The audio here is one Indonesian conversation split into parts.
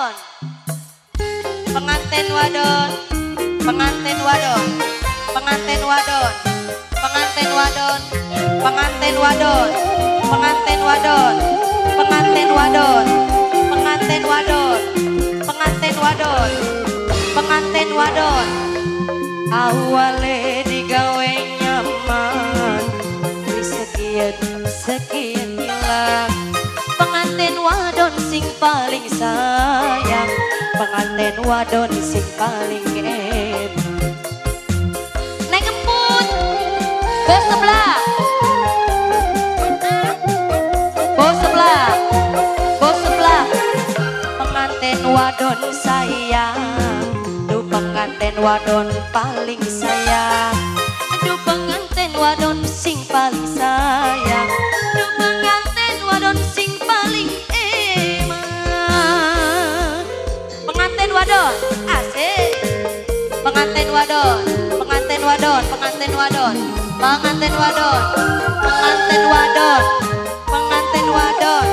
wadon, pengantin wadon, pengantin wadon, pengantin wadon, pengantin wadon, pengantin wadon, pengantin wadon, pengantin wadon, pengantin wadon, pengantin wadon, pengantin wadon. Awale digawe nyaman, sekian hilang. Pengantin wadon sing paling sayang, pengantin wadon sing paling emang. Neng emput, bos sebelah, bos sebelah, bos sebelah. Pengantin wadon sayang, duh pengantin wadon paling sayang. Duh pengantin wadon sing paling sayang, duh pengantin wadon sing paling emang. Pengantin wadon, asik. Pengantin wadon, pengantin wadon, pengantin wadon, pengantin wadon, pengantin wadon, pengantin wadon.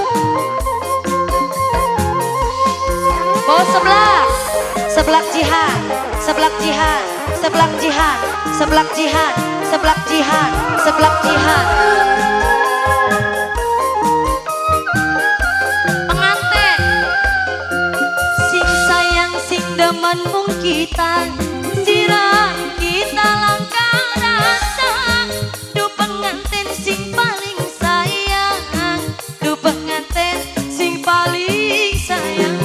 Bos sebelah, sebelah jihad, sebelah jihad, sebelah jihad, sebelah jihad, sebelah jihad, sebelah jihad. Pengantin sing sayang sing demen mung kita, siran kita langkah rasa. Duh pengantin sing paling sayang, duh pengantin sing paling sayang.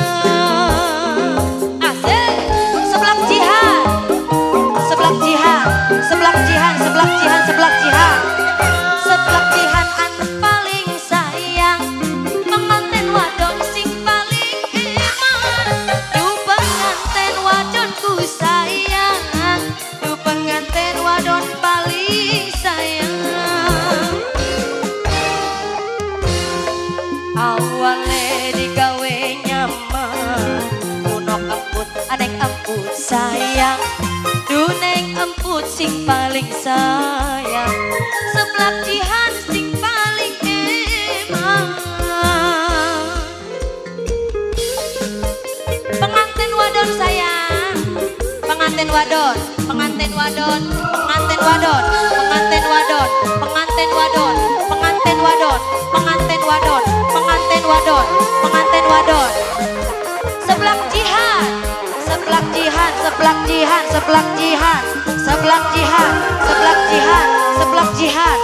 Sebelah jihan, sebelah jihan, sebelah jihan, sebelah jihan an paling sayang. Pengantin wadon sing paling emang, duh pengantin wadonku sayang, duh pengantin wadon paling sayang. Awale digawe nyaman, unok emput, aneng emput sayang. Duh neng emput sing paling sayang, sebelah jihan sing paling emang. Pengantin wadon sayang, pengantin wadon, pengantin wadon, pengantin wadon, pengantin wadon, pengantin wadon, pengantin wadon, pengantin wadon, pengantin wadon, pengantin wadon. Sebelah jihan, sebelah jihan, sebelah jihan, sebelah jihan, sebelah jihan, sebelah jihan, sebelah jihan.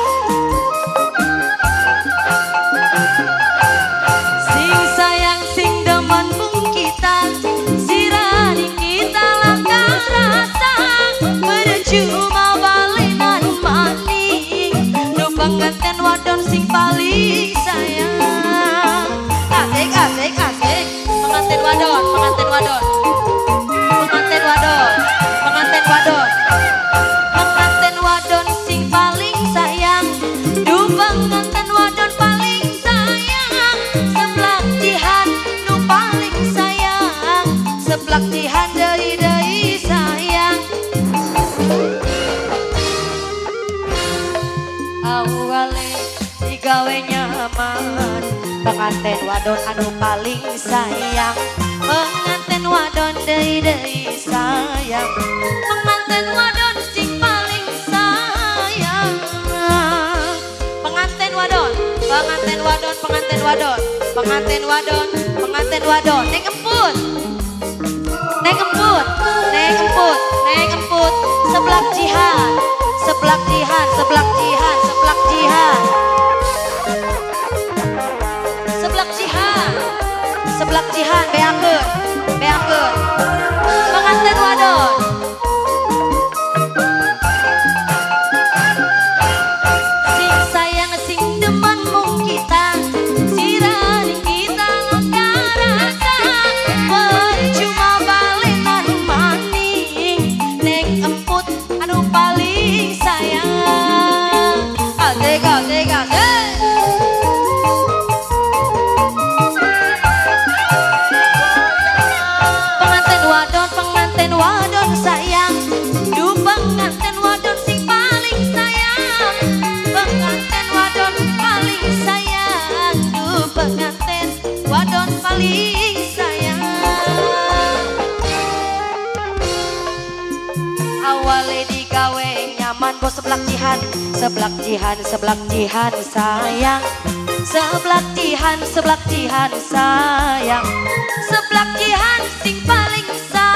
Sing sayang sing demen mung kita, sirani kita langkah rasa. Percuma balinan maning, duh pengantin wadon sing paling sayang. Asik, asik, asik. Pengantin wadon, pengantin wadon, pengantin wadon, pengantin wadon, pengantin wadon sing paling sayang, duh pengantin wadon paling sayang. Sebelah jihan duh paling sayang, sebelah jihan deui sayang. Awale digawe nyaman, pengantin wadon anu paling sayang. Pengantin wadon deui sayang, pengantin wadon sing paling sayang. Pengantin wadon, pengantin wadon, pengantin wadon, pengantin wadon, pengantin wadon. Neng emput, neng emput, neng emput, neng emput. Sebelah jihan, sebelah jihan, sebelah jihan, sebelah jihan. Sebelah jihan, sebelah jihan, beakeun, beakeun. Pengantin wadon, sing sayang sing demen mung kita, sirani kita langkah rasa. Percuma balinan maning, neng emput anu paling sayang. bos seblak jihan, seblak jihan, seblak jihan sayang. Seblak jihan sayang. Seblak jihan sing paling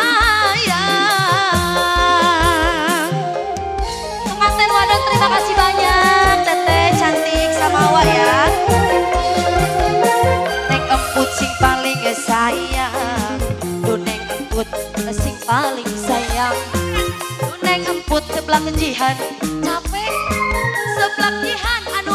sayang. Pengantin wadon terima kasih banyak. Teteh cantik sama Wak ya. Neng emput sing paling sayang. Neng emput sing paling sayang. Neng emput seblak jihan capek. Seblak jihan